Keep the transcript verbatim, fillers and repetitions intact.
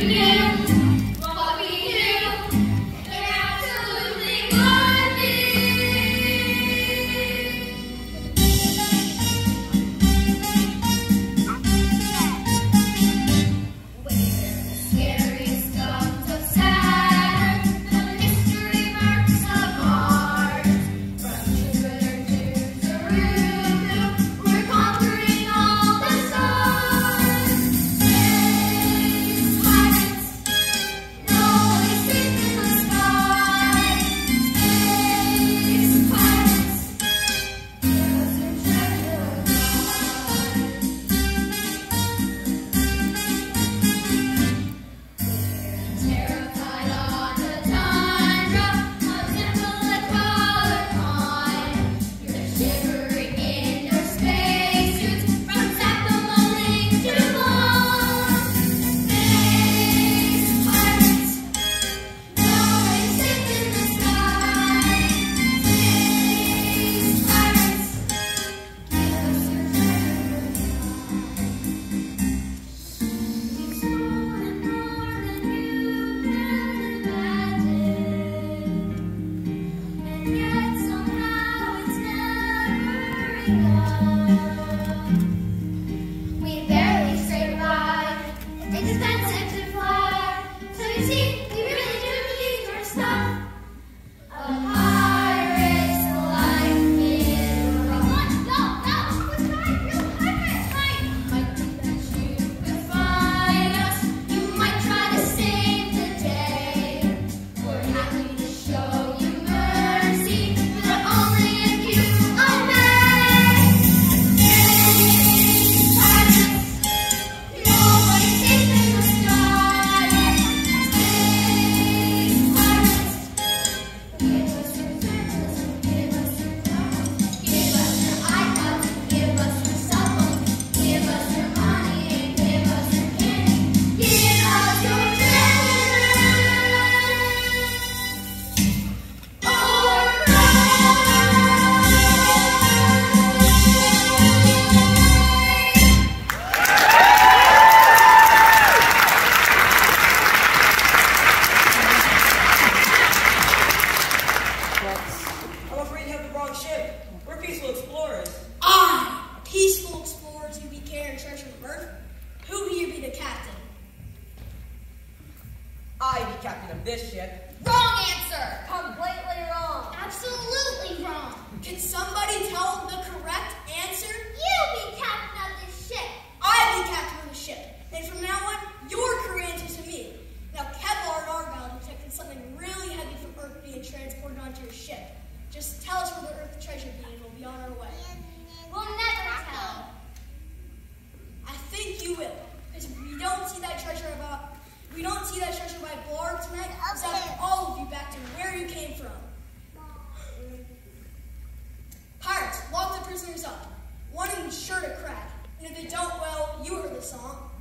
this ship. Wrong answer! Completely wrong. Absolutely wrong. Can somebody tell the correct answer? You be captain of this ship. I be captain of the ship. And from now on, your career answers to me. Now, Kevlar and Argyle detected something really heavy from Earth being transported onto your ship. Just tell us where the Earth treasure be and we'll be on our way. We'll never tell. I think you will. Because if we don't see that treasure about we don't see that treasure by Blarg tonight, we'll send all of you back to where you came from. Pirates, lock the prisoners up. One of them's sure to crack. And if they don't, well, you heard the song.